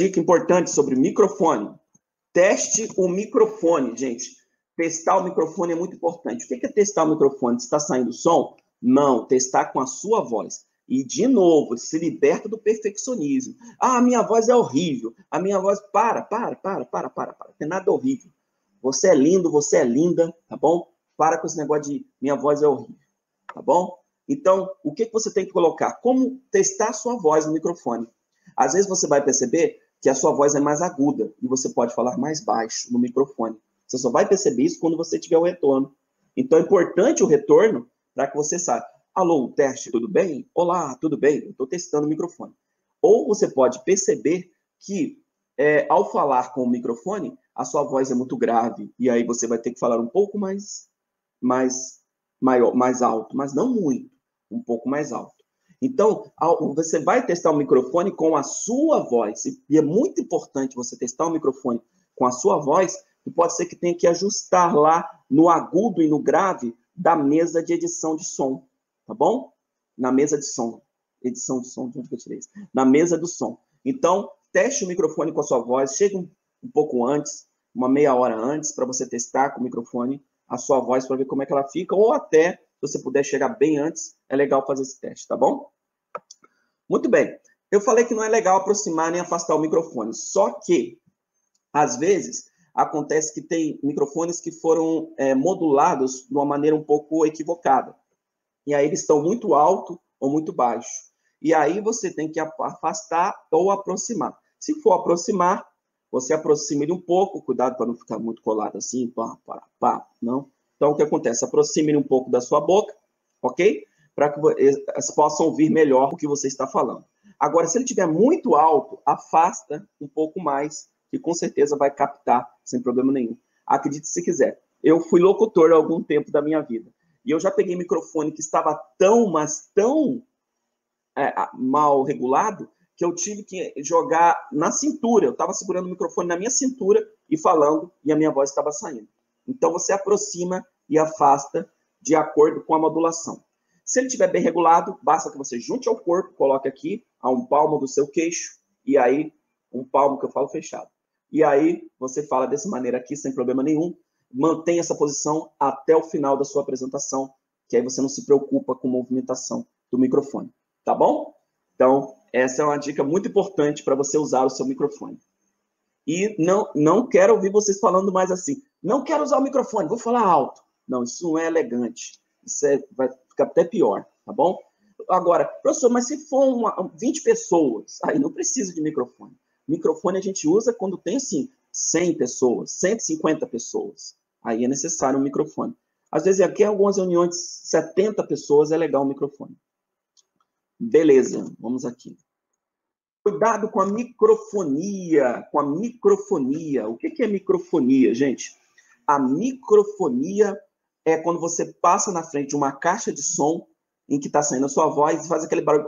dica importante sobre microfone. Teste o microfone, gente. Testar o microfone é muito importante. O que é testar o microfone? Se está saindo som? Não, testar com a sua voz. E, de novo, se liberta do perfeccionismo. Ah, a minha voz é horrível. A minha voz... Para. Não tem nada horrível. Você é lindo, você é linda, tá bom? Para com esse negócio de minha voz é horrível, tá bom? Então, o que você tem que colocar? Como testar a sua voz no microfone? Às vezes você vai perceber que a sua voz é mais aguda e você pode falar mais baixo no microfone. Você só vai perceber isso quando você tiver o retorno. Então, é importante o retorno para que você saiba. Alô, teste, tudo bem? Olá, tudo bem? Eu estou testando o microfone. Ou você pode perceber que, ao falar com o microfone, a sua voz é muito grave. E aí você vai ter que falar um pouco mais alto, mas não muito, um pouco mais alto. Então, você vai testar o microfone com a sua voz. E é muito importante você testar o microfone com a sua voz, e pode ser que tenha que ajustar lá no agudo e no grave da mesa de edição de som. Tá bom? Na mesa de som. Edição de som, de onde eu tirei isso? Na mesa do som. Então, teste o microfone com a sua voz. Chegue um pouco antes, uma meia hora antes, para você testar com o microfone a sua voz, para ver como é que ela fica. Ou até, se você puder chegar bem antes, é legal fazer esse teste, tá bom? Muito bem. Eu falei que não é legal aproximar nem afastar o microfone. Só que, às vezes, acontece que tem microfones que foram modulados de uma maneira um pouco equivocada. E aí eles estão muito alto ou muito baixo. E aí você tem que afastar ou aproximar. Se for aproximar, você aproxima ele um pouco, cuidado para não ficar muito colado assim, não. Então o que acontece? Aproxime ele um pouco da sua boca, ok? Para que eles possam ouvir melhor o que você está falando. Agora, se ele estiver muito alto, afasta um pouco mais, que com certeza vai captar sem problema nenhum. Acredite se quiser. Eu fui locutor há algum tempo da minha vida. E eu já peguei microfone que estava tão mal regulado, que eu tive que jogar na cintura. Eu estava segurando o microfone na minha cintura e falando, e a minha voz estava saindo. Então, você aproxima e afasta de acordo com a modulação. Se ele estiver bem regulado, basta que você junte ao corpo, coloque aqui, a um palmo do seu queixo, e aí, um palmo que eu falo fechado. E aí, você fala dessa maneira aqui, sem problema nenhum. Mantenha essa posição até o final da sua apresentação, que aí você não se preocupa com a movimentação do microfone, tá bom? Então, essa é uma dica muito importante para você usar o seu microfone. E não quero ouvir vocês falando mais assim, não quero usar o microfone, vou falar alto. Não, isso não é elegante, vai ficar até pior, tá bom? Agora, professor, mas se for 20 pessoas, aí não precisa de microfone. Microfone a gente usa quando tem, assim, 100 pessoas, 150 pessoas. Aí é necessário um microfone. Às vezes, aqui em algumas reuniões, 70 pessoas, é legal o microfone. Beleza, vamos aqui. Cuidado com a microfonia. O que é microfonia, gente? A microfonia é quando você passa na frente de uma caixa de som em que está saindo a sua voz e faz aquele barulho.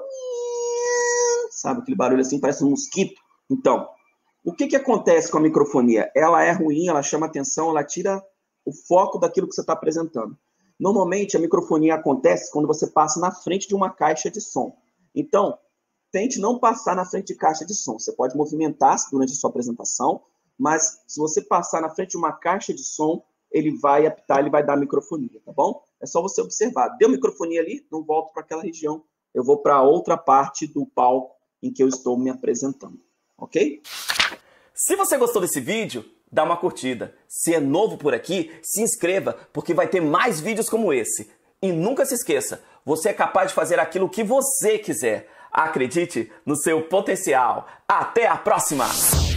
Sabe, aquele barulho assim, parece um mosquito. Então, o que acontece com a microfonia? Ela é ruim, ela chama atenção, ela tira o foco daquilo que você está apresentando. Normalmente, a microfonia acontece quando você passa na frente de uma caixa de som. Então, tente não passar na frente de caixa de som. Você pode movimentar-se durante a sua apresentação, mas se você passar na frente de uma caixa de som, ele vai apitar, ele vai dar microfonia, tá bom? É só você observar. Deu microfonia ali, não volto para aquela região. Eu vou para outra parte do palco em que eu estou me apresentando. Ok? Se você gostou desse vídeo, dá uma curtida. Se é novo por aqui, se inscreva, porque vai ter mais vídeos como esse. E nunca se esqueça, você é capaz de fazer aquilo que você quiser. Acredite no seu potencial. Até a próxima!